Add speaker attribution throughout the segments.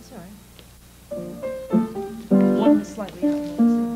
Speaker 1: That's all right. One slightly up.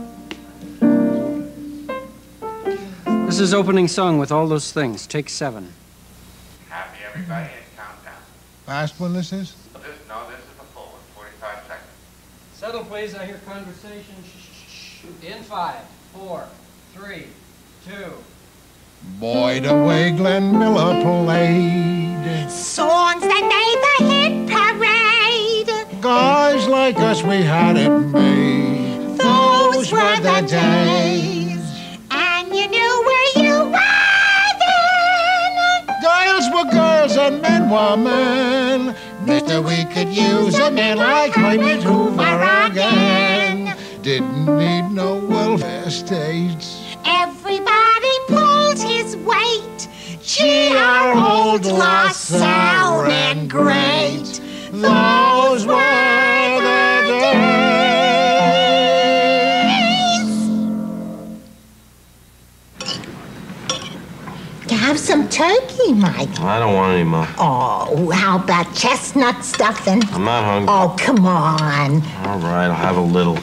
Speaker 2: This is opening song with all those things. Take 7.
Speaker 3: Happy everybody and countdown.
Speaker 4: Last one this is?
Speaker 3: This is the full one, 45 seconds.
Speaker 2: Settle, please. I hear conversation. Shh. In 5, 4, 3, 2.
Speaker 4: Boy, the way Glenn Miller played.
Speaker 5: Songs that made the hit parade.
Speaker 4: Guys like us, we had it made.
Speaker 5: Those were the days. And you knew where you were then.
Speaker 4: Girls were girls and men were men. Mister, we could use a man like Herbert Hoover again. Didn't need no welfare states.
Speaker 5: Everybody pulled his weight. Gee, our old LaSalle ran great.
Speaker 4: Those were the days.
Speaker 5: Have some turkey, Mike.
Speaker 6: I don't want any more.
Speaker 5: Oh, how about chestnut stuffing?
Speaker 6: I'm not hungry.
Speaker 5: Oh, come on.
Speaker 6: All right, I'll have a little.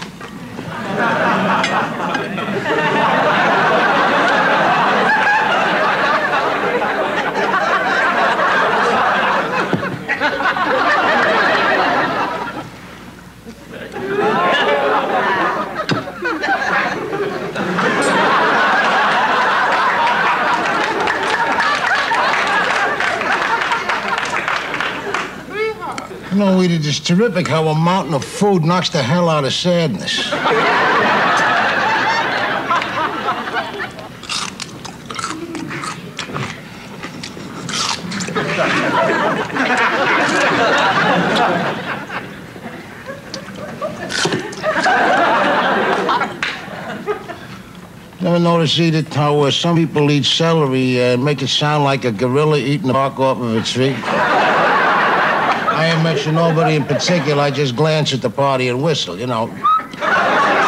Speaker 4: You know, Edith, it's terrific how a mountain of food knocks the hell out of sadness. Never notice, Edith, how some people eat celery and make it sound like a gorilla eating the bark off of a tree? I ain't mention nobody in particular. I just glance at the party and whistle, you know.